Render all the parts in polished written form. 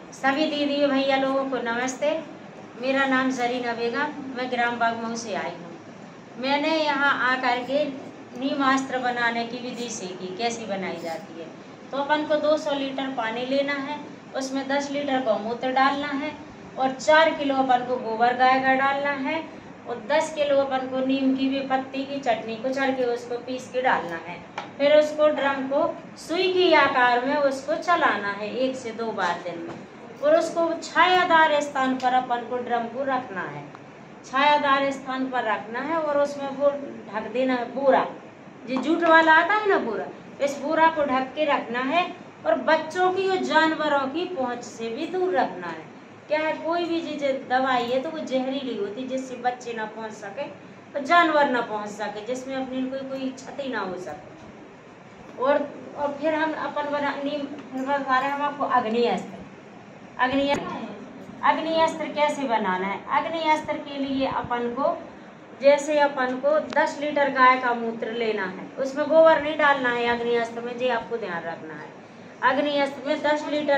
सभी दीदी भैया लोगों को नमस्ते। मेरा नाम जरीना बेगम, मैं ग्राम बागमऊ से आई हूँ। मैंने यहाँ आकर के नीमास्त्र बनाने की विधि सीखी, कैसी बनाई जाती है। तो अपन को 200 लीटर पानी लेना है, उसमें 10 लीटर गौमूत्र डालना है और 4 किलो अपन को गोबर गाय का डालना है और 10 किलो अपन को नीम की भी पत्ती की चटनी कुचल के उसको पीस के डालना है। फिर उसको ड्रम को सुई की आकार में उसको चलाना है 1 से 2 बार दिन में, और उसको छायादार स्थान पर अपन को ड्रम को रखना है, छायादार स्थान पर रखना है और उसमें वो ढक देना है बोरा, जो जूट वाला आता है ना बोरा, इस बोरा को ढक के रखना है और बच्चों की और जानवरों की पहुंच से भी दूर रखना है। क्या है, कोई भी चीज दवाई है तो वो जहरीली होती, जिससे बच्चे ना पहुंच सके और जानवर ना पहुंच सके, जिसमें अपने कोई क्षति ना हो सके। और फिर हम अपन बता रहे हैं हम आपको अग्नि अस्त्र कैसे बनाना है। अग्नि अस्त्र के लिए अपन को जैसे अपन को 10 लीटर गाय का मूत्र लेना है, उसमें गोबर नहीं डालना है अग्नि अस्त्र में, जी आपको ध्यान रखना है। अग्नि अस्त्र में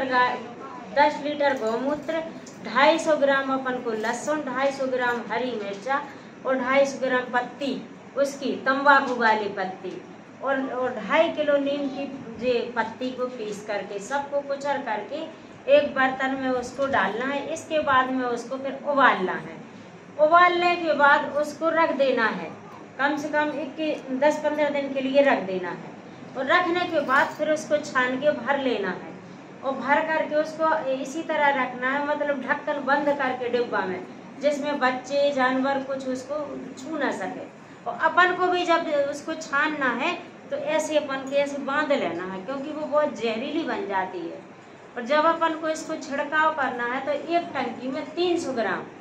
10 लीटर गौमूत्र, 250 ग्राम अपन को लहसुन, 250 ग्राम हरी मिर्चा और 250 ग्राम पत्ती उसकी तंबाकू वाली पत्ती और 2.5 किलो नीम की पत्ती को पीस करके सबको कुचल करके एक बर्तन में उसको डालना है। इसके बाद में उसको फिर उबालना है। उबालने के बाद उसको रख देना है, कम से कम 10-15 दिन के लिए रख देना है। और रखने के बाद फिर उसको छान के भर लेना है और भर करके उसको इसी तरह रखना है, मतलब ढक्कन बंद करके डिब्बा में, जिसमें बच्चे जानवर कुछ उसको छू ना सके। और अपन को भी जब उसको छानना है तो ऐसे अपन के ऐसे बांध लेना है, क्योंकि वो बहुत जहरीली बन जाती है। और जब अपन को इसको छिड़काव करना है तो एक टंकी में 300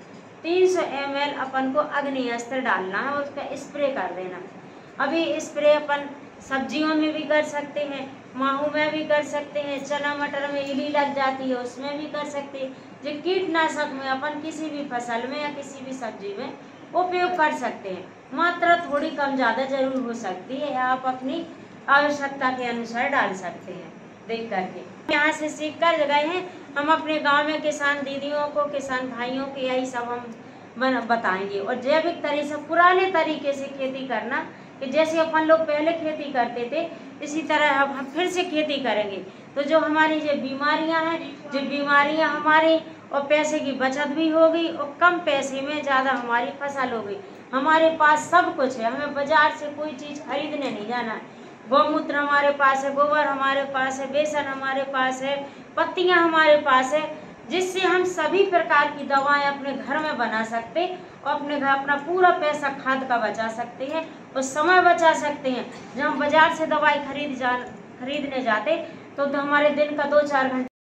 ml अपन को अग्नि अस्त्र डालना है और उसका स्प्रे कर देना है। अभी स्प्रे अपन सब्जियों में भी कर सकते हैं, माहू में भी कर सकते हैं, चना मटर में इली लग जाती है उसमें भी कर सकते हैं। जो कीटनाशक में अपन किसी भी फसल में या किसी भी सब्जी में उपयोग कर सकते हैं। मात्रा थोड़ी कम ज़्यादा जरूर हो सकती है, आप अपनी आवश्यकता के अनुसार डाल सकते हैं देख करके। यहाँ से सीख कर गए हैं हम अपने गांव में किसान दीदियों को, किसान भाइयों को, यही सब हम बताएंगे। और जैविक तरीके से, पुराने तरीके से खेती करना, कि जैसे अपन लोग पहले खेती करते थे इसी तरह अब हम फिर से खेती करेंगे। तो जो हमारी जो बीमारियां हमारी और पैसे की बचत भी होगी और कम पैसे में ज़्यादा हमारी फसल होगी। हमारे पास सब कुछ है, हमें बाजार से कोई चीज़ खरीदने नहीं जाना है। गौमूत्र हमारे पास है, गोबर हमारे पास है, बेसन हमारे पास है, पत्तियां हमारे पास है, जिससे हम सभी प्रकार की दवाएं अपने घर में बना सकते और अपने घर अपना पूरा पैसा खाद का बचा सकते हैं और समय बचा सकते हैं। जब हम बाजार से दवाई खरीदने जाते तो हमारे दिन का 2-4 घंटे